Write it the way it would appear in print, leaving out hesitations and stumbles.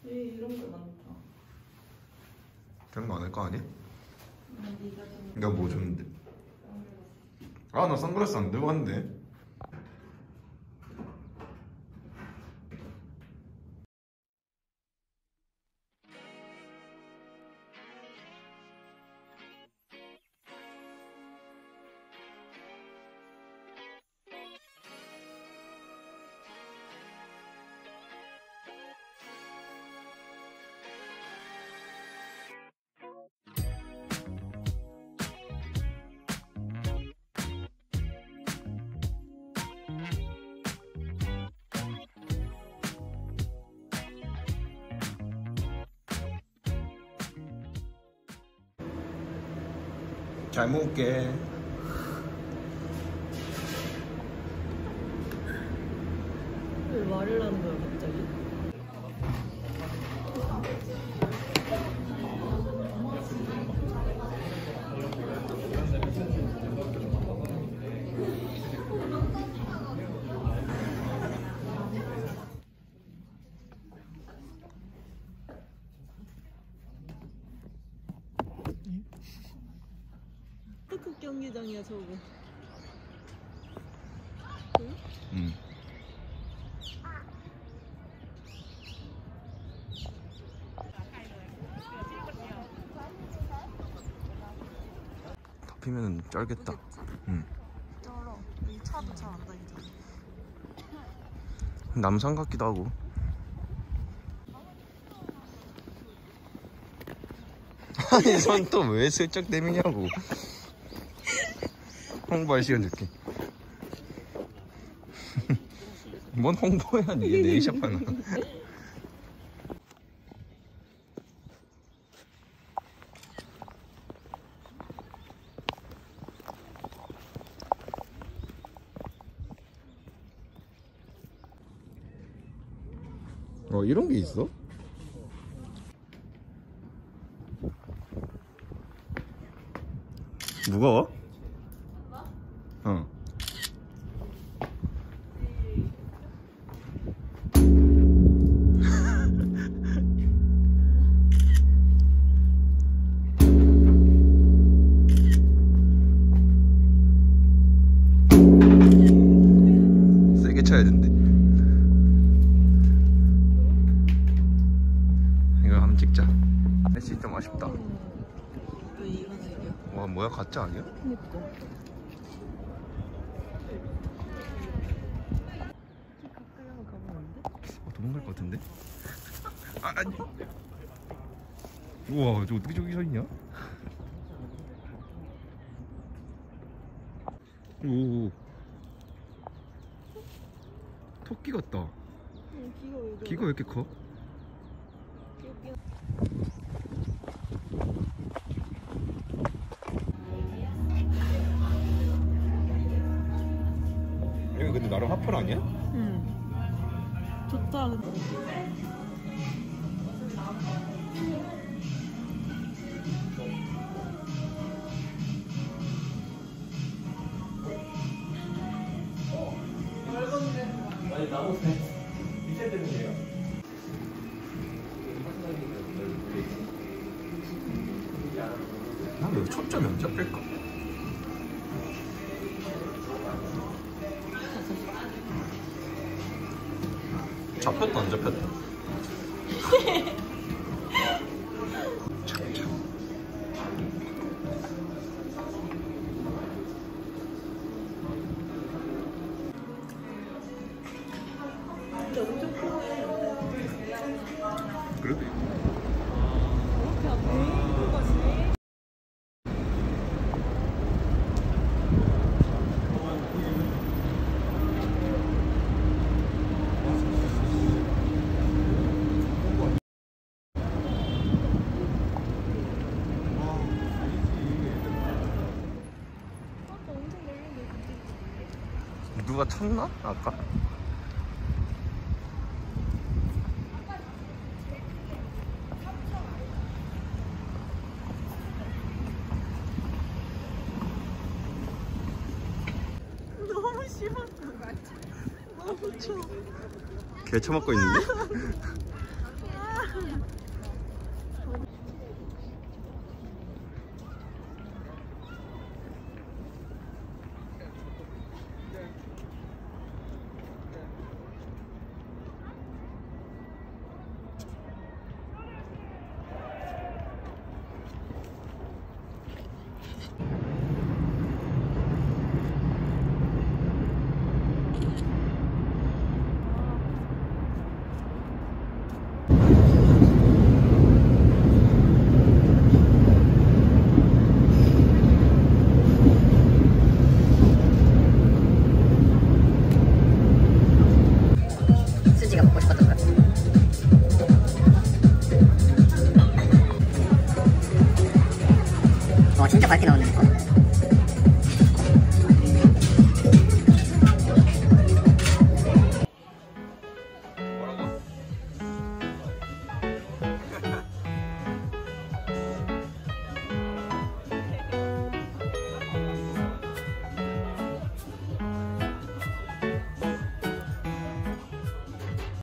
이런 거 많다. 장난 안 할 거 아니야? 네가 좀. 내가 뭐 줬는데? 아, 나 선글라스 안 들고 왔는데. 잘 먹을게. 왜 말을 하는 거야 갑자기? 특급 경기장이야 저거. 응. 덮이면 쩔겠다. 응. 쩔어. 여기 차도 잘 안 다니잖아. 남산 같기도 하고. 아니 손 또 왜 슬쩍 내미냐고. 홍보할 시간 줄게. 뭔 홍보야 이게 네이샵 하나. 이런 게 있어? 무거워? 어. 세게 쳐야 된대. 이거 한번 찍자. 날씨 좀 아쉽다. 왜 이런 얘기야? 와 뭐야 가짜 아니야? 그니까. 가까이 한번 가보면 안 돼? 도망갈 것 같은데? 아, 아니. 우와 저 어떻게 저기 서 있냐? 오 토끼 같다. 귀가 왜 이렇게 커? 여기 근데 나름 하플 아니야? 응. 좋다. 아니 나무 밑에 때문이에요. 난 여기 초점이 안 잡힐까? 잡혔다 안 잡혔다? 그래도 누가 쳤나? 아까? 너무 심하다. 너무 추워. 개 처먹고 있는데?